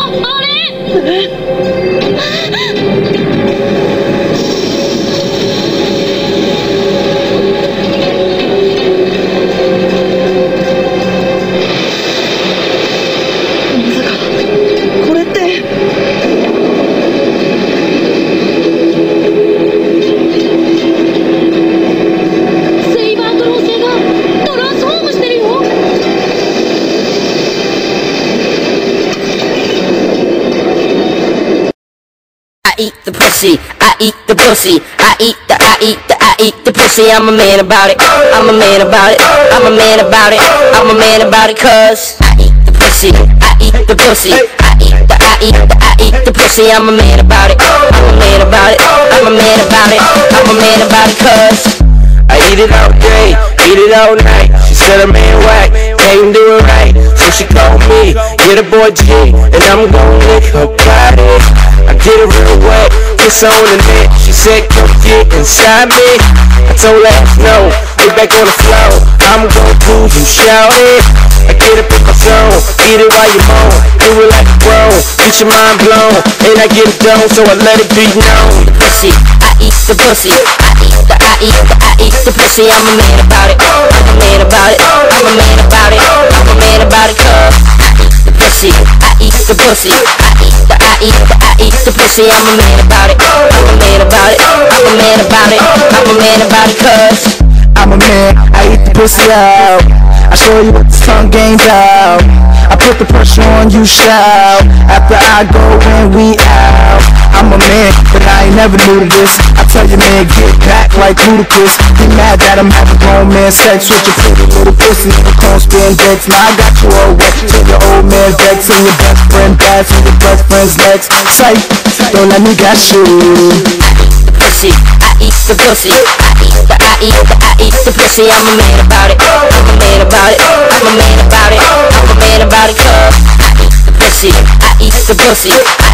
I eat the pussy, I eat the pussy, I eat the pussy. I'm a man about it, I'm a man about it, I'm a man about it, I'm a man about it, cause I eat the pussy, I eat the pussy, I eat the pussy. I'm a man about it, I'm a man about it, I'm a man about it, I'm a man about it, cause I eat it all day, eat it all night. She said a man whack, can't do it right. So she called me, get a boy G, and I'm gon' lick her body. I get it real wet, kiss on the neck. She said come get inside me. I told her no, get back on the floor. I'm gon' do you shout it. I get up in my zone, eat it while you moan. Do it like a bro, get your mind blown. And I get it done, so I let it be known. pussy, I eat the pussy, I eat the pussy. I'm a man about it, I'm a man about it, I'm a man about it, I'm a man about it, cause I eat the pussy, I eat the pussy, I eat the pussy. I'm a man about it, I'm a man about it, I'm a man about it, I'm a man about it, cause I'm a man, I eat the pussy out. I show you what this tongue game's out. I put the pressure on you, shout. After I go and we out. I'm a man, but I ain't never new to this. I tell you man, get back like ludicrous. Be mad that I'm having grown man sex with your pretty little pussy. The cone spin decks, now I got you all wet. Till your old man vex and your best friend bats and your best friend's legs. Sight, don't let me got you. pussy, I eat the pussy, I eat the pussy. I'm a man about it, I'm a man about it, I'm a man about it, I'm a man about it, cause I eat the pussy, I eat the pussy,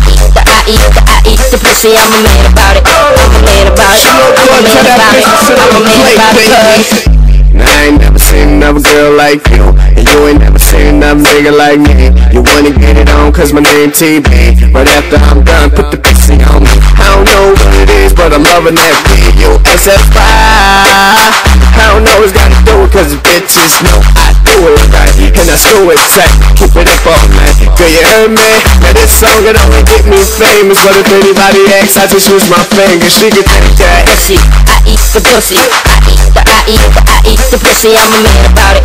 I eat the pussy. I'm a man about it, I'm a man about it, I'm a man about it, I'm a man about it, cause I ain't never seen another girl like you, and you ain't never seen another nigga like me. You wanna get it on cause my name TB. Right after I'm done, put the pussy on me. I don't know what it is, but I'm loving that video. SFI, I don't know what's gotta do it, cause the bitches know I do it right, and I screw it tight, keep it up all night. Girl, you heard me? Now this song can only get me famous, but if anybody asks, I just use my finger, she can take that. Pussy, I eat the pussy, I eat the pussy. I'm a man about it,